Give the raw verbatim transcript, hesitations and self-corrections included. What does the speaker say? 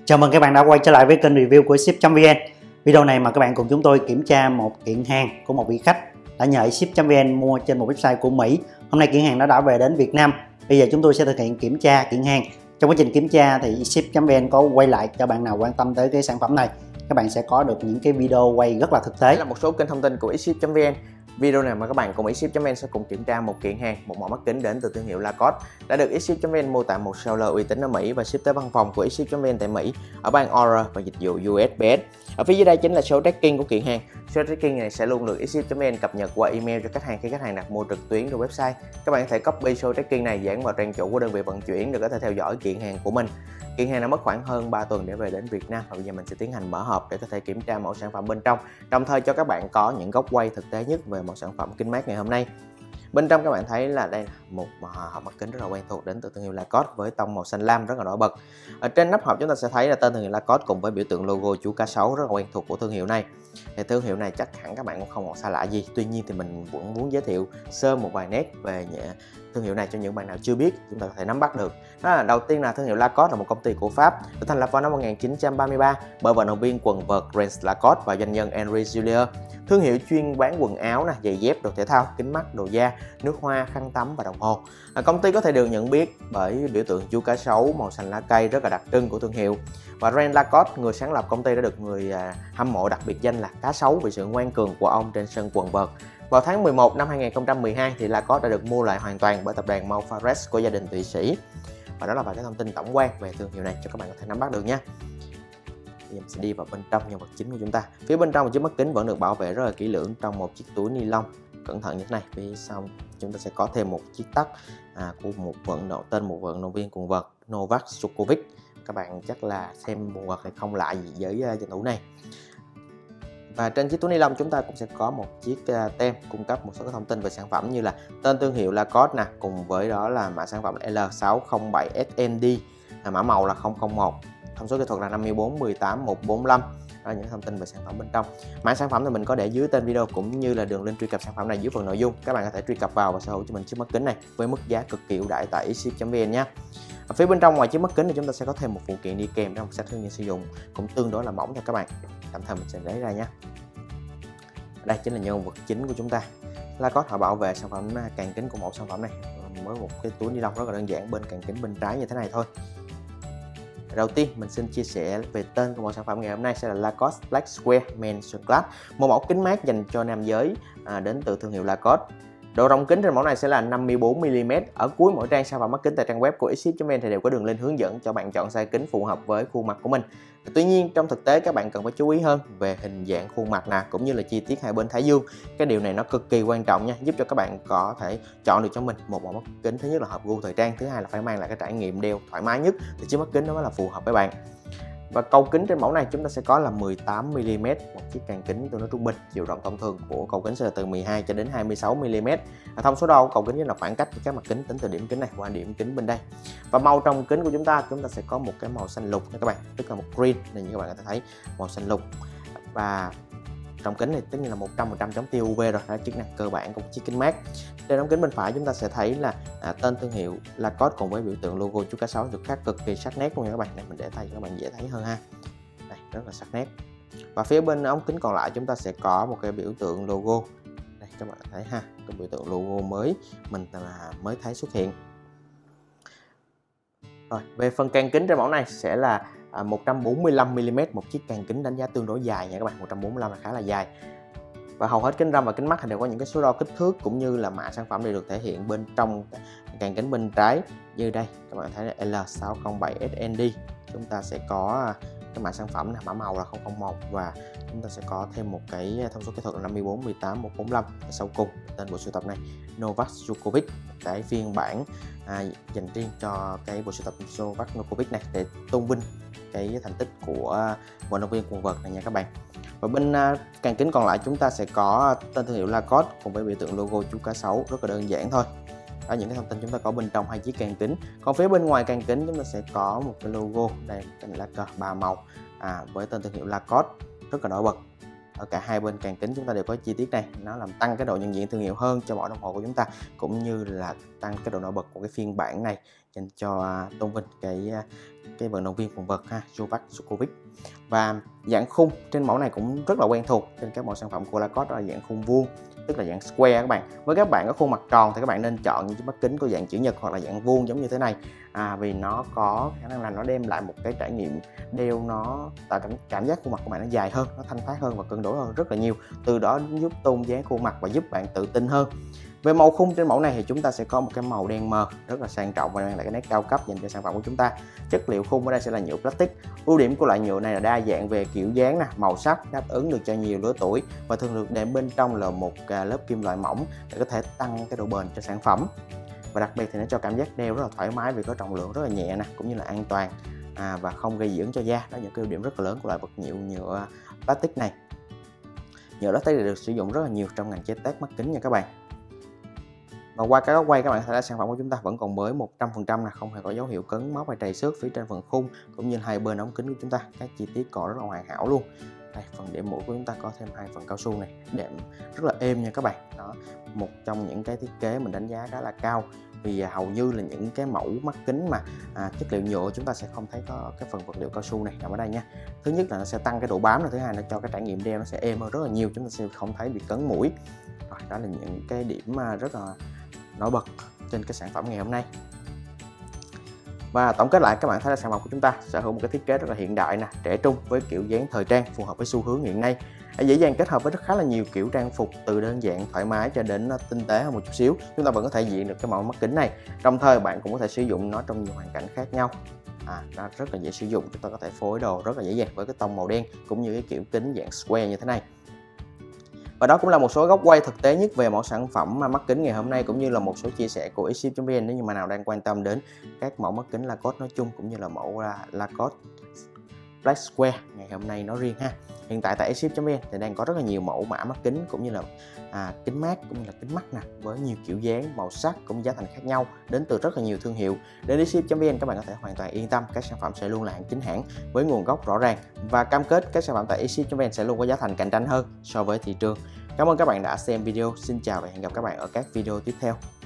Chào mừng các bạn đã quay trở lại với kênh review của ship chấm vn. Video này mà các bạn cùng chúng tôi kiểm tra một kiện hàng của một vị khách đã nhờ ship chấm vn mua trên một website của Mỹ. Hôm nay kiện hàng nó đã về đến Việt Nam. Bây giờ chúng tôi sẽ thực hiện kiểm tra kiện hàng. Trong quá trình kiểm tra thì ship chấm vn có quay lại cho bạn nào quan tâm tới cái sản phẩm này. Các bạn sẽ có được những cái video quay rất là thực tế. Đây là một số kênh thông tin của ship chấm vn. Video này mà các bạn cùng ship chấm vn sẽ cùng kiểm tra một kiện hàng, một mẫu mắt kính đến từ thương hiệu Lacoste đã được ship chấm vn mua tại một seller uy tín ở Mỹ và ship tới văn phòng của ship chấm vn tại Mỹ ở bang Order và dịch vụ u ét pê ét. Ở phía dưới đây chính là số tracking của kiện hàng. Số tracking này sẽ luôn được ship chấm vn cập nhật qua email cho khách hàng khi khách hàng đặt mua trực tuyến trên website. Các bạn có thể copy số tracking này dán vào trang chủ của đơn vị vận chuyển để có thể theo dõi kiện hàng của mình. Kiện hàng đã mất khoảng hơn ba tuần để về đến Việt Nam và bây giờ mình sẽ tiến hành mở hộp để có thể kiểm tra mẫu sản phẩm bên trong, đồng thời cho các bạn có những góc quay thực tế nhất về một sản phẩm kính mát ngày hôm nay. Bên trong các bạn thấy là đây là một hộp mắt kính rất là quen thuộc đến từ thương hiệu Lacoste với tông màu xanh lam rất là nổi bật. Ở trên nắp hộp chúng ta sẽ thấy là tên thương hiệu Lacoste cùng với biểu tượng logo chú cá sấu rất là quen thuộc của thương hiệu này. Thì thương hiệu này chắc hẳn các bạn cũng không còn xa lạ gì. Tuy nhiên thì mình vẫn muốn giới thiệu sơ một vài nét về thương hiệu này cho những bạn nào chưa biết, chúng ta có thể nắm bắt được. Đó là đầu tiên là thương hiệu Lacoste là một công ty của Pháp, được thành lập vào năm một nghìn chín trăm ba mươi ba bởi vận động viên quần vợt Rens Lacoste và doanh nhân Henri Gillier. Thương hiệu chuyên bán quần áo, giày dép, đồ thể thao, kính mắt, đồ da, nước hoa, khăn tắm và đồng hồ. À, công ty có thể được nhận biết bởi biểu tượng chú cá sấu màu xanh lá cây rất là đặc trưng của thương hiệu. Và Rens Lacoste, người sáng lập công ty, đã được người à, hâm mộ đặc biệt danh là cá sấu vì sự ngoan cường của ông trên sân quần vợt. Vào tháng mười một năm hai nghìn không trăm mười hai thì Lacoste đã được mua lại hoàn toàn bởi tập đoàn Mau Fares của gia đình Thụy Sĩ. Và đó là vài cái thông tin tổng quan về thương hiệu này cho các bạn có thể nắm bắt được nha. Bây giờ mình sẽ đi vào bên trong nhân vật chính của chúng ta. Phía bên trong chiếc mắt kính vẫn được bảo vệ rất là kỹ lưỡng trong một chiếc túi ni lông cẩn thận như thế này. Phía sau chúng ta sẽ có thêm một chiếc tắt à, của một vận động tên một vận động viên quần vợt Novak Djokovic. Các bạn chắc là xem quần vợt này không lạ gì với uh, danh thủ này. Và trên chiếc túi ni lông chúng ta cũng sẽ có một chiếc uh, tem cung cấp một số các thông tin về sản phẩm như là tên thương hiệu Lacoste nè, cùng với đó là mã sản phẩm L sáu không bảy S N D, à, mã màu là không không một, thông số kỹ thuật là năm mươi bốn mười tám một bốn lăm. Đó là những thông tin về sản phẩm bên trong. Mã sản phẩm thì mình có để dưới tên video cũng như là đường link truy cập sản phẩm này dưới phần nội dung. Các bạn có thể truy cập vào và sở hữu cho mình chiếc mắt kính này với mức giá cực kỳ ưu đãi tại ship chấm vn nhé. Ở phía bên trong ngoài chiếc mắt kính thì chúng ta sẽ có thêm một phụ kiện đi kèm trong sách hướng dẫn sử dụng cũng tương đối là mỏng cho các bạn. Tạm thời mình sẽ lấy ra nhé. Đây chính là nhân vật chính của chúng ta. Lacoste họ bảo vệ sản phẩm càng kính của mẫu sản phẩm này với một cái túi ni lông rất là đơn giản bên càng kính bên trái như thế này thôi. Đầu tiên mình xin chia sẻ về tên của mẫu sản phẩm ngày hôm nay sẽ là Lacoste Black Square Men Sunglass, một mẫu kính mát dành cho nam giới à, đến từ thương hiệu Lacoste. Độ rộng kính trên mẫu này sẽ là năm mươi bốn mi li mét. Ở cuối mỗi trang sản phẩm mắt kính tại trang web của ship chấm vn thì đều có đường link hướng dẫn cho bạn chọn size kính phù hợp với khuôn mặt của mình. Tuy nhiên trong thực tế các bạn cần phải chú ý hơn về hình dạng khuôn mặt nè, cũng như là chi tiết hai bên thái dương. Cái điều này nó cực kỳ quan trọng nha, giúp cho các bạn có thể chọn được cho mình một mẫu mắt kính thứ nhất là hợp gu thời trang, thứ hai là phải mang lại cái trải nghiệm đeo thoải mái nhất thì chiếc mắt kính nó mới là phù hợp với bạn. Và cầu kính trên mẫu này chúng ta sẽ có là mười tám mi li mét, một chiếc càng kính tương đối trung bình. Chiều rộng thông thường của cầu kính sẽ là từ mười hai cho đến hai mươi sáu mi li mét. À, thông số đo của cầu kính là khoảng cách với các mặt kính tính từ điểm kính này qua điểm kính bên đây. Và màu trong kính của chúng ta chúng ta sẽ có một cái màu xanh lục nha các bạn, tức là một green này, như các bạn có thể thấy màu xanh lục. Và trong kính này tất nhiên là một trăm phần trăm chống tia u vê rồi, đó là chức năng cơ bản của chiếc kính mát. Trên ống kính bên phải chúng ta sẽ thấy là à, tên thương hiệu Lacoste cùng với biểu tượng logo chú cá sấu được khắc cực kỳ sắc nét luôn nha các bạn. Đây mình để tay cho các bạn dễ thấy hơn ha. Đây, rất là sắc nét. Và phía bên ống kính còn lại chúng ta sẽ có một cái biểu tượng logo. Đây các bạn thấy ha, cái biểu tượng logo mới mình là mới thấy xuất hiện. Rồi, về phần càng kính trên mẫu này sẽ là à, một trăm bốn mươi lăm mi li mét, một chiếc càng kính đánh giá tương đối dài nha các bạn. Một trăm bốn mươi lăm là khá là dài. Và hầu hết kính râm và kính mắt đều có những cái số đo kích thước cũng như là mã sản phẩm đều được thể hiện bên trong càng kính bên trái như đây. Các bạn thấy là L sáu không bảy S N D. Chúng ta sẽ có cái mã sản phẩm này, mã màu là không không một và chúng ta sẽ có thêm một cái thông số kỹ thuật là năm mươi bốn mười tám một bốn lăm. Và sau cùng tên bộ sưu tập này Novak Djokovic, cái phiên bản à, dành riêng cho cái bộ sưu tập Novak Djokovic này để tôn vinh cái thành tích của vận động viên quần vợt này nha các bạn. Và bên uh, càng kính còn lại chúng ta sẽ có tên thương hiệu Lacoste cùng với biểu tượng logo chú cá sấu, rất là đơn giản thôi. Đó những cái thông tin chúng ta có bên trong hai chiếc càng kính. Còn phía bên ngoài càng kính chúng ta sẽ có một cái logo đây, cái lá cờ ba màu à, với tên thương hiệu Lacoste rất là nổi bật. Ở cả hai bên càng kính chúng ta đều có chi tiết này, nó làm tăng cái độ nhận diện thương hiệu hơn cho mẫu đồng hồ của chúng ta, cũng như là tăng cái độ nổi bật của cái phiên bản này dành cho tôn vinh cái cái vận động viên quần vợt ha, Novak Djokovic. Và dạng khung trên mẫu này cũng rất là quen thuộc trên các mẫu sản phẩm của Lacoste, đó là dạng khung vuông, tức là dạng square các bạn. Với các bạn có khuôn mặt tròn thì các bạn nên chọn những chiếc mắt kính có dạng chữ nhật hoặc là dạng vuông giống như thế này, à, vì nó có khả năng là nó đem lại một cái trải nghiệm đeo nó tạo cảm, cảm giác khuôn mặt của bạn nó dài hơn, nó thanh thoát hơn và cân đối hơn rất là nhiều, từ đó giúp tôn dáng khuôn mặt và giúp bạn tự tin hơn. Về màu khung trên mẫu này thì chúng ta sẽ có một cái màu đen mờ rất là sang trọng và mang lại cái nét cao cấp dành cho sản phẩm của chúng ta. Chất liệu khung ở đây sẽ là nhựa plastic. Ưu điểm của loại nhựa này là đa dạng về kiểu dáng nè, màu sắc, đáp ứng được cho nhiều lứa tuổi và thường được đệm bên trong là một lớp kim loại mỏng để có thể tăng cái độ bền cho sản phẩm. Và đặc biệt thì nó cho cảm giác đeo rất là thoải mái vì có trọng lượng rất là nhẹ nè, cũng như là an toàn à, và không gây dị ứng cho da. Đó là những cái ưu điểm rất là lớn của loại vật liệu nhựa plastic này. Nhựa plastic được sử dụng rất là nhiều trong ngành chế tác mắt kính nha các bạn. Và qua các góc quay các bạn thấy là sản phẩm của chúng ta vẫn còn mới một trăm phần trăm, là không hề có dấu hiệu cấn mốc hay trầy xước phía trên phần khung cũng như hai bên ống kính của chúng ta. Các chi tiết còn rất là hoàn hảo luôn. Đây, phần đệm mũi của chúng ta có thêm hai phần cao su này, đệm rất là êm nha các bạn. Đó, một trong những cái thiết kế mình đánh giá khá là cao, vì hầu như là những cái mẫu mắt kính mà à, chất liệu nhựa chúng ta sẽ không thấy có cái phần vật liệu cao su này nằm ở đây nha. Thứ nhất là nó sẽ tăng cái độ bám, là thứ hai là cho cái trải nghiệm đeo nó sẽ êm hơn rất là nhiều, chúng ta sẽ không thấy bị cấn mũi. Rồi, đó là những cái điểm rất là nổi bật trên cái sản phẩm ngày hôm nay. Và tổng kết lại, các bạn thấy là sản phẩm của chúng ta sở hữu một cái thiết kế rất là hiện đại nè, trẻ trung với kiểu dáng thời trang phù hợp với xu hướng hiện nay, dễ dàng kết hợp với rất khá là nhiều kiểu trang phục từ đơn giản thoải mái cho đến tinh tế hơn một chút xíu. Chúng ta vẫn có thể diện được cái mẫu mắt kính này, đồng thời bạn cũng có thể sử dụng nó trong nhiều hoàn cảnh khác nhau. À, nó rất là dễ sử dụng, chúng ta có thể phối đồ rất là dễ dàng với cái tông màu đen cũng như cái kiểu kính dạng square như thế này. Và đó cũng là một số góc quay thực tế nhất về mẫu sản phẩm mắt kính ngày hôm nay, cũng như là một số chia sẻ của exship chấm vn nếu như mà nào đang quan tâm đến các mẫu mắt kính Lacoste nói chung cũng như là mẫu Lacoste Black Square ngày hôm nay nói riêng ha. Hiện tại tại exship chấm vn thì đang có rất là nhiều mẫu mã mắt kính cũng như là à, kính mát cũng như là kính mắt nè, với nhiều kiểu dáng, màu sắc cũng giá thành khác nhau đến từ rất là nhiều thương hiệu. Đến exship chấm vn các bạn có thể hoàn toàn yên tâm, các sản phẩm sẽ luôn là hàng chính hãng với nguồn gốc rõ ràng và cam kết các sản phẩm tại exship chấm vn sẽ luôn có giá thành cạnh tranh hơn so với thị trường. Cảm ơn các bạn đã xem video. Xin chào và hẹn gặp các bạn ở các video tiếp theo.